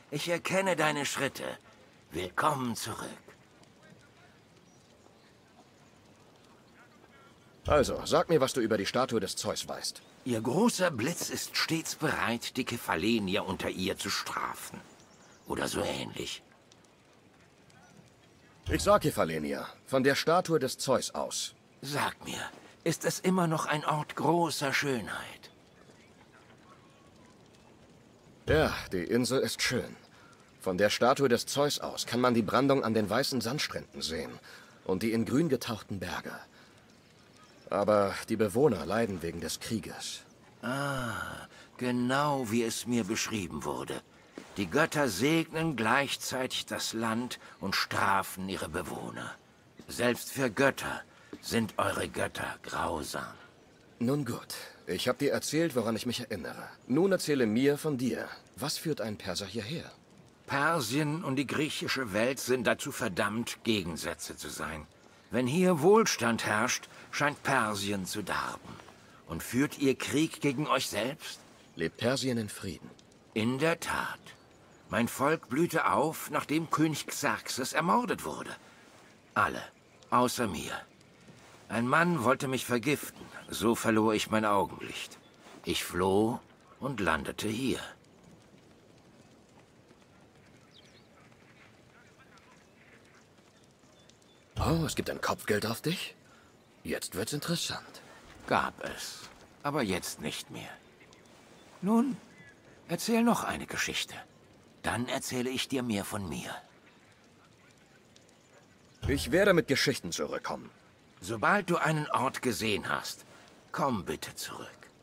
Ich erkenne deine Schritte. Willkommen zurück. Also, sag mir, was du über die Statue des Zeus weißt. Ihr großer Blitz ist stets bereit, die Kephalenier unter ihr zu strafen. Oder so ähnlich. Ich sag Kephalenier, von der Statue des Zeus aus. Sag mir, ist es immer noch ein Ort großer Schönheit? Ja, die Insel ist schön. Von der Statue des Zeus aus kann man die Brandung an den weißen Sandstränden sehen und die in grün getauchten Berge. Aber die Bewohner leiden wegen des Krieges. Ah, genau wie es mir beschrieben wurde. Die Götter segnen gleichzeitig das Land und strafen ihre Bewohner. Selbst für Götter sind eure Götter grausam. Nun gut, ich habe dir erzählt, woran ich mich erinnere. Nun erzähle mir von dir. Was führt ein Perser hierher? Persien und die griechische Welt sind dazu verdammt, Gegensätze zu sein. Wenn hier Wohlstand herrscht, scheint Persien zu darben. Und führt ihr Krieg gegen euch selbst? Lebt Persien in Frieden? In der Tat. Mein Volk blühte auf, nachdem König Xerxes ermordet wurde. Alle, außer mir. Ein Mann wollte mich vergiften, so verlor ich mein Augenlicht. Ich floh und landete hier. Oh, es gibt ein Kopfgeld auf dich? Jetzt wird's interessant. Gab es, aber jetzt nicht mehr. Nun, erzähl noch eine Geschichte. Dann erzähle ich dir mehr von mir. Ich werde mit Geschichten zurückkommen. Sobald du einen Ort gesehen hast, komm bitte zurück.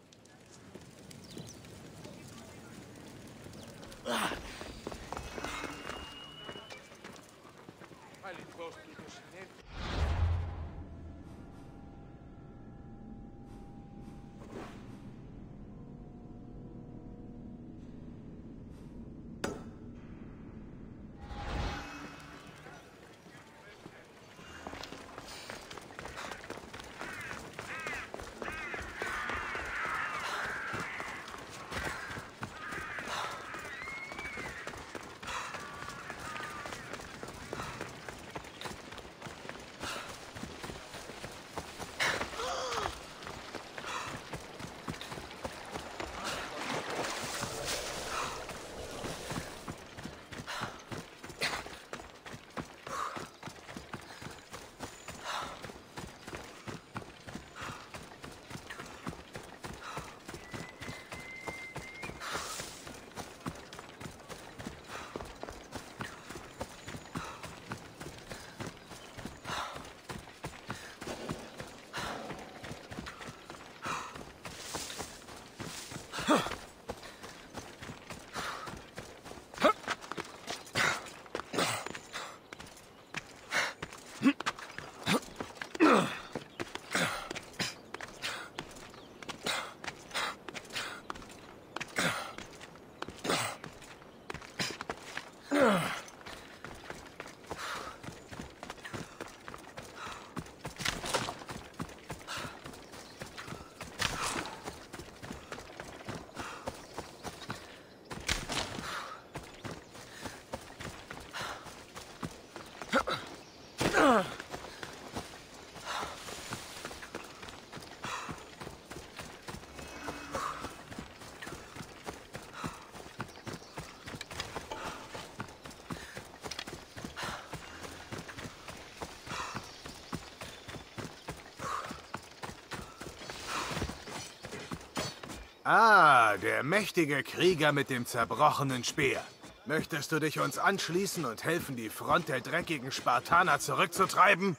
Ah, der mächtige Krieger mit dem zerbrochenen Speer. Möchtest du dich uns anschließen und helfen, die Front der dreckigen Spartaner zurückzutreiben?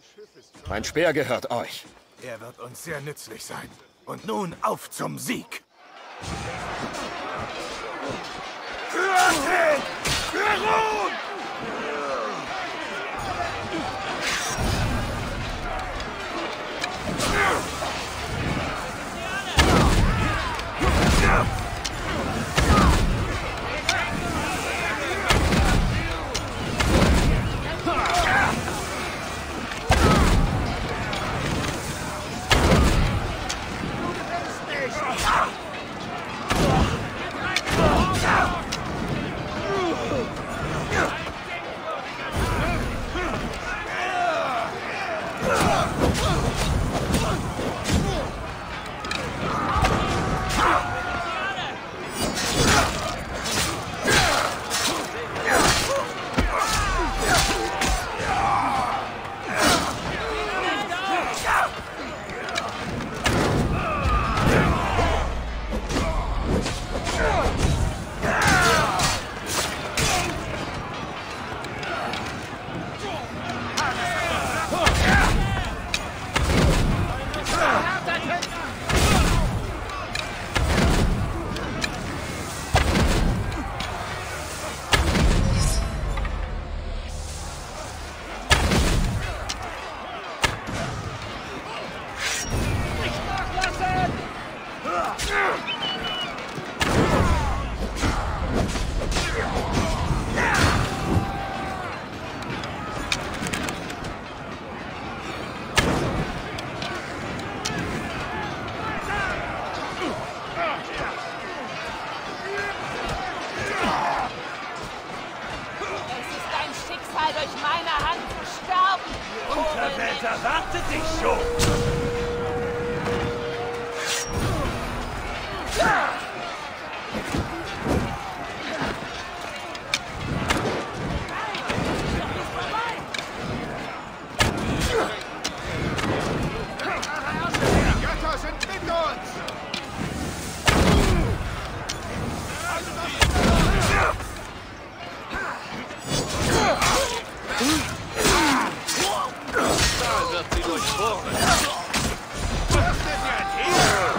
Mein Speer gehört euch. Er wird uns sehr nützlich sein. Und nun auf zum Sieg! Für Athen! Für Rom! Was erwartet dich schon? Die Götter sind mit uns! Da wird sie durchbohren. Was ist denn jetzt hier?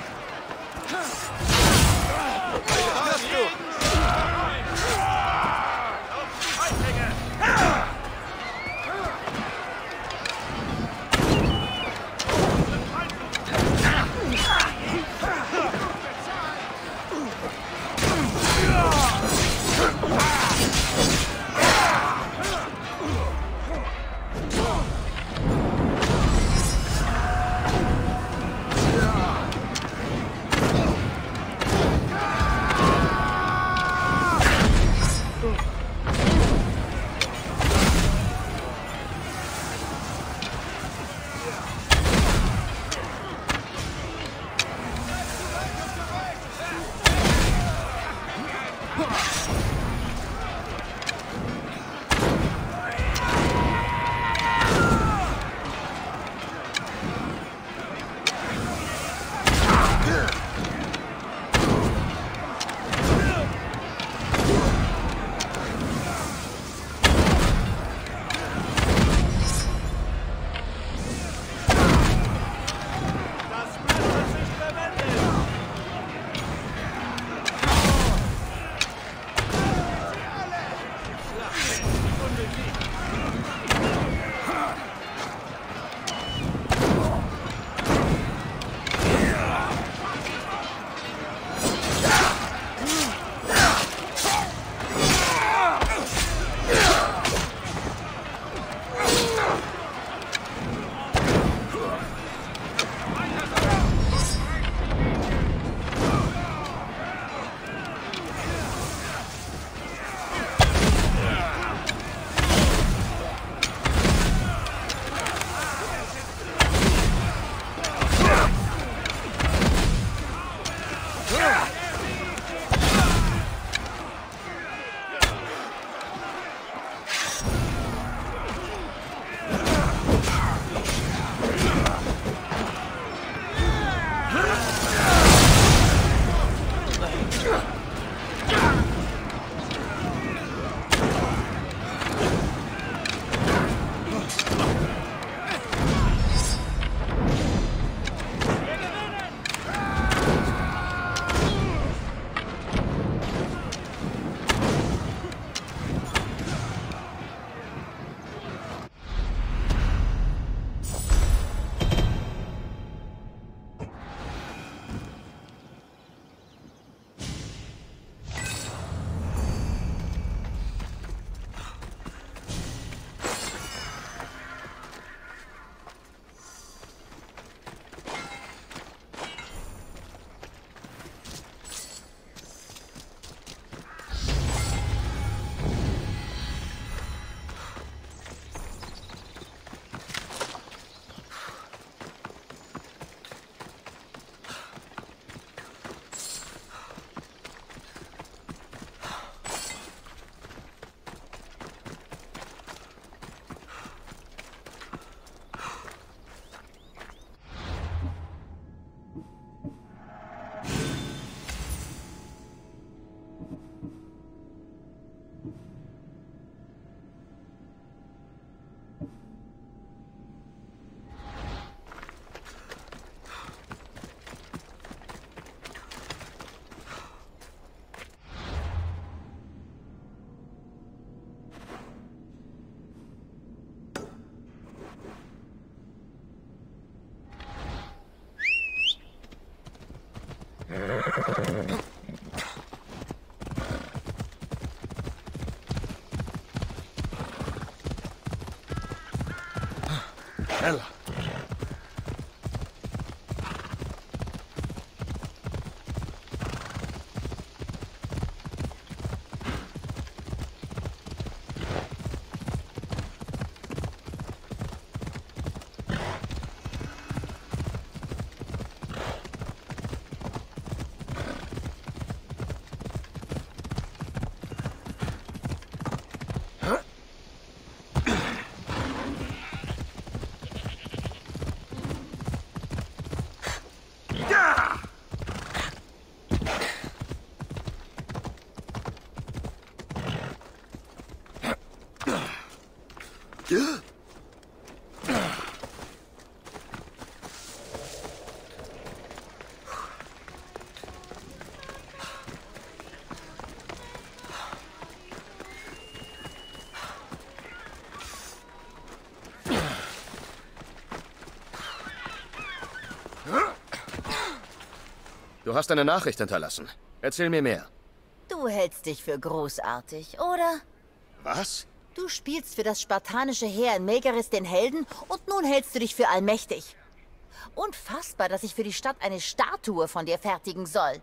Schneller! Du hast eine Nachricht hinterlassen. Erzähl mir mehr. Du hältst dich für großartig, oder? Was? Du spielst für das spartanische Heer in Megaris den Helden und nun hältst du dich für allmächtig. Unfassbar, dass ich für die Stadt eine Statue von dir fertigen soll.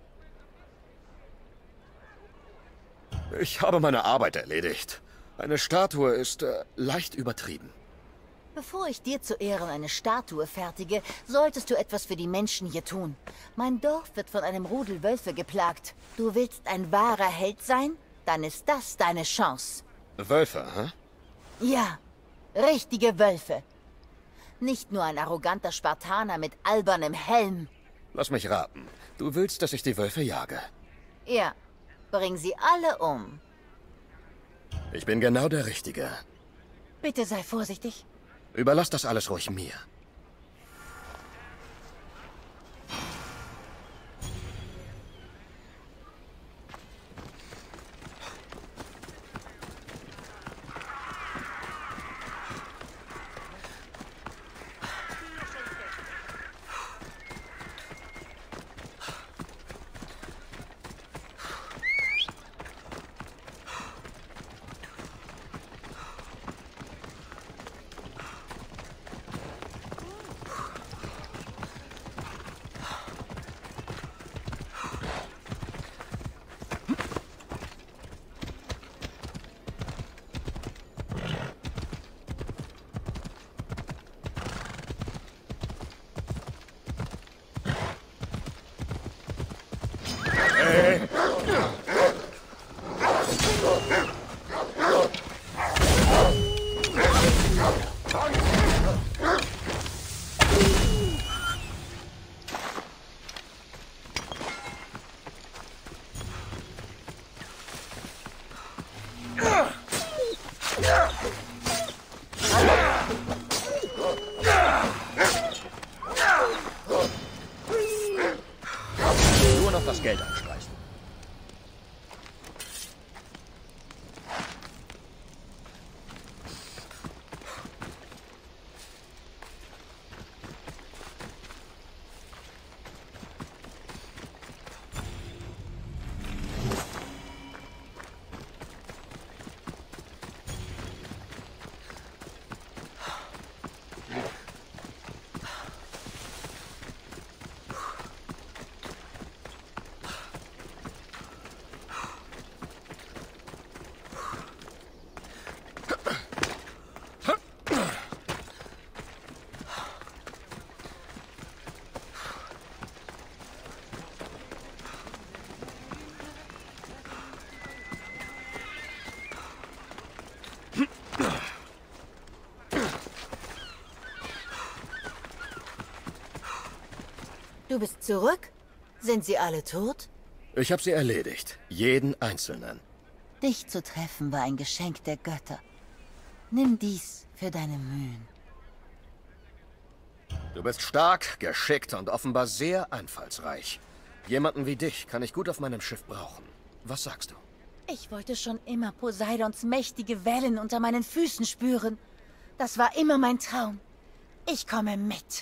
Ich habe meine Arbeit erledigt. Eine Statue ist leicht übertrieben. Bevor ich dir zu Ehren eine Statue fertige, solltest du etwas für die Menschen hier tun. Mein Dorf wird von einem Rudel Wölfe geplagt. Du willst ein wahrer Held sein? Dann ist das deine Chance. Wölfe, hä? Ja, richtige Wölfe. Nicht nur ein arroganter Spartaner mit albernem Helm. Lass mich raten. Du willst, dass ich die Wölfe jage. Ja, bring sie alle um. Ich bin genau der Richtige. Bitte sei vorsichtig. Überlass das alles ruhig mir. Nur noch das Geld anstreichen. Du bist zurück? Sind sie alle tot? Ich habe sie erledigt. Jeden Einzelnen. Dich zu treffen war ein Geschenk der Götter. Nimm dies für deine Mühen. Du bist stark, geschickt und offenbar sehr einfallsreich. Jemanden wie dich kann ich gut auf meinem Schiff brauchen. Was sagst du? Ich wollte schon immer Poseidons mächtige Wellen unter meinen Füßen spüren. Das war immer mein Traum. Ich komme mit.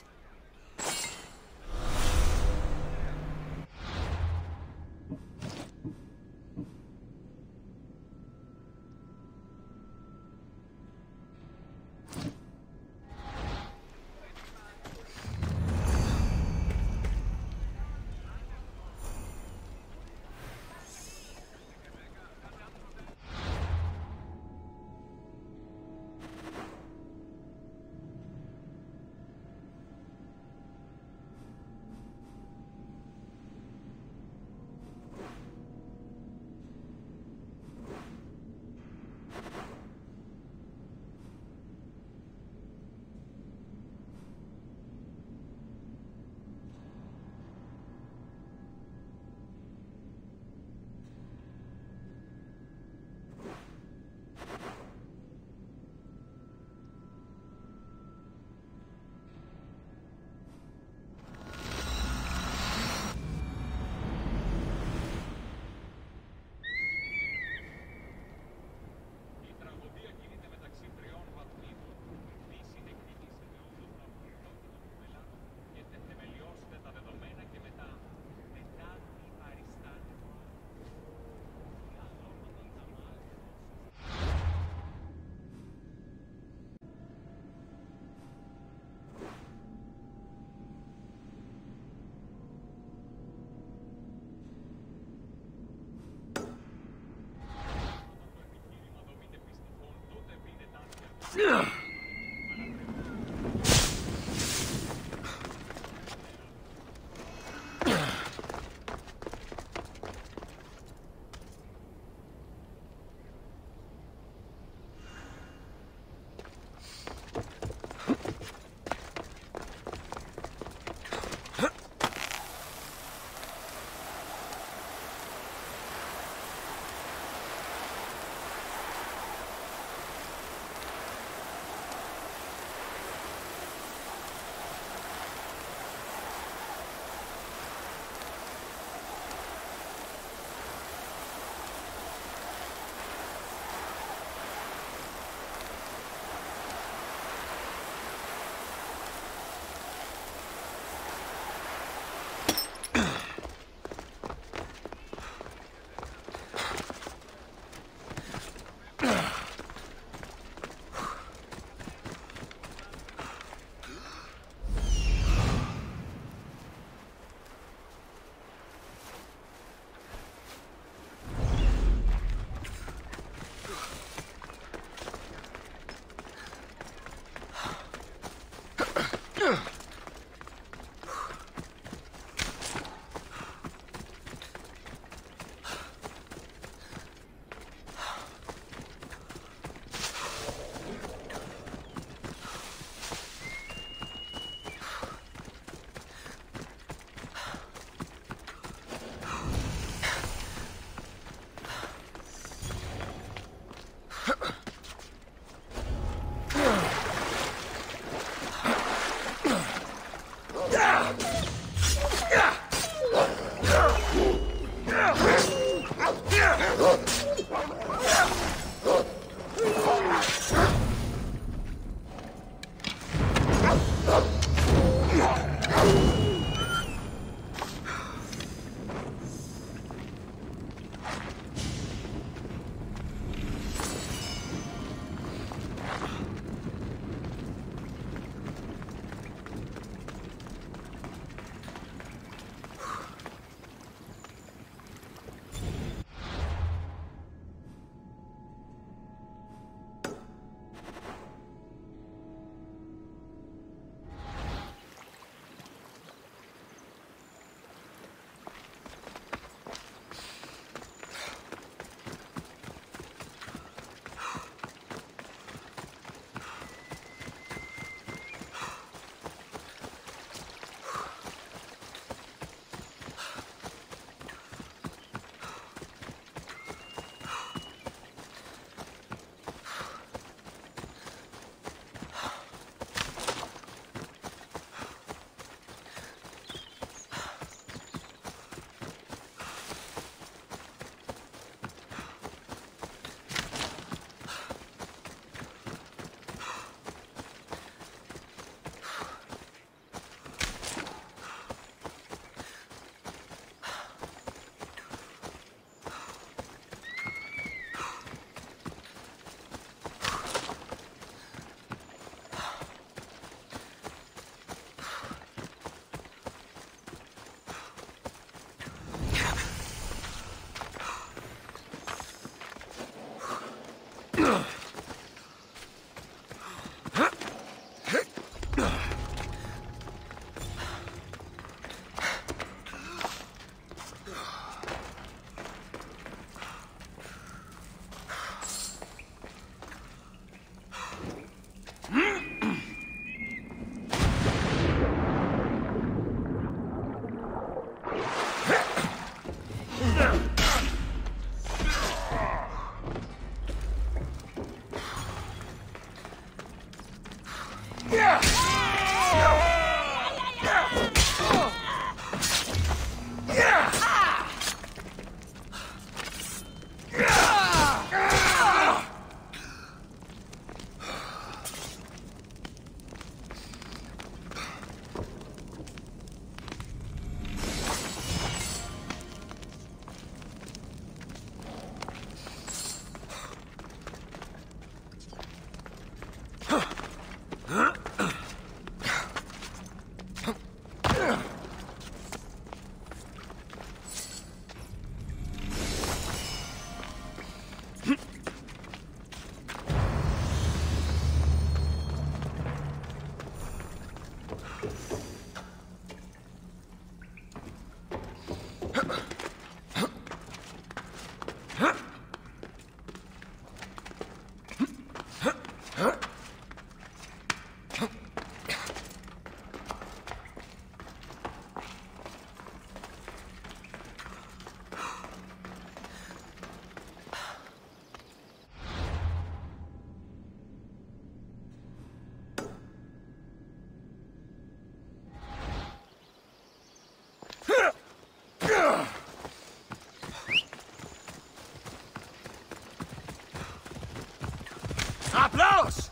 Applaus!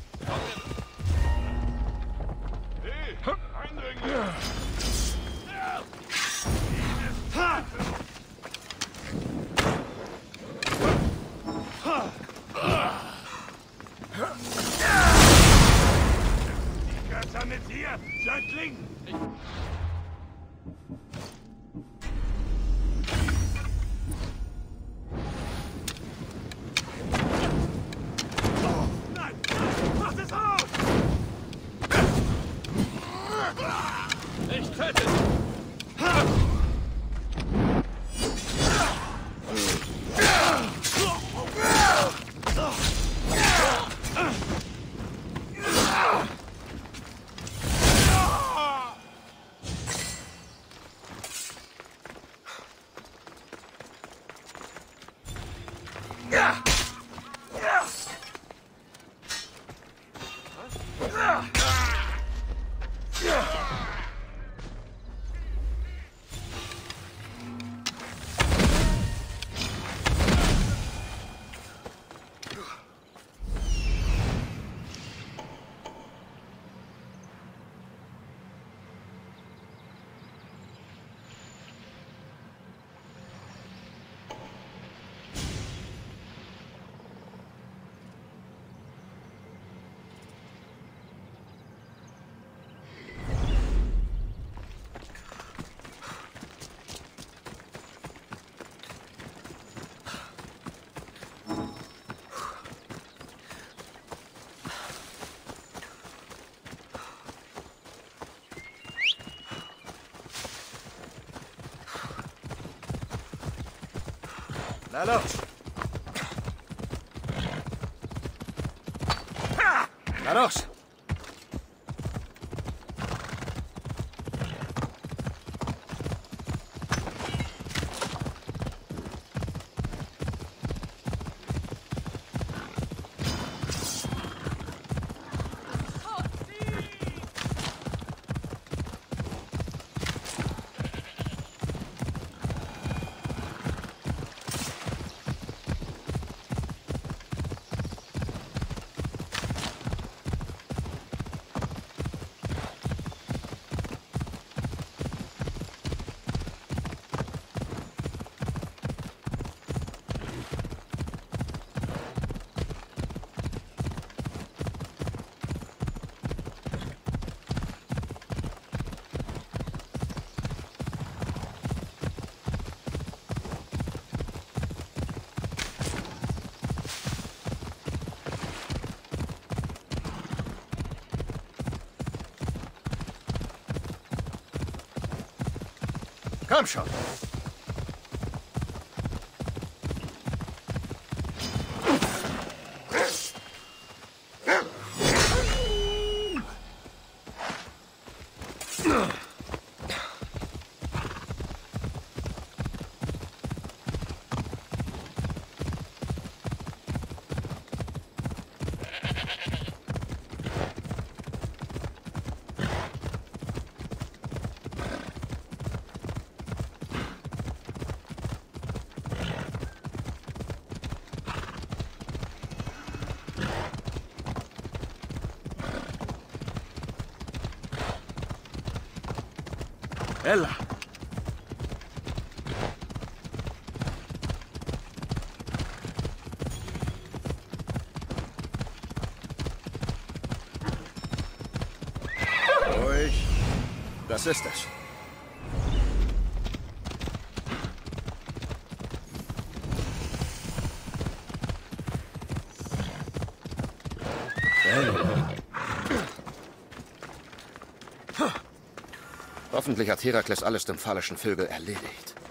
Hey, Eindringlinge! Die Götter mit dir, Söldling! Nein! Macht es aus! Ich töte! Na los! Na los! Komm schon! Ella! Ruhig. Das ist es. Hoffentlich hat Herakles alles dem phallischen Vögel erledigt.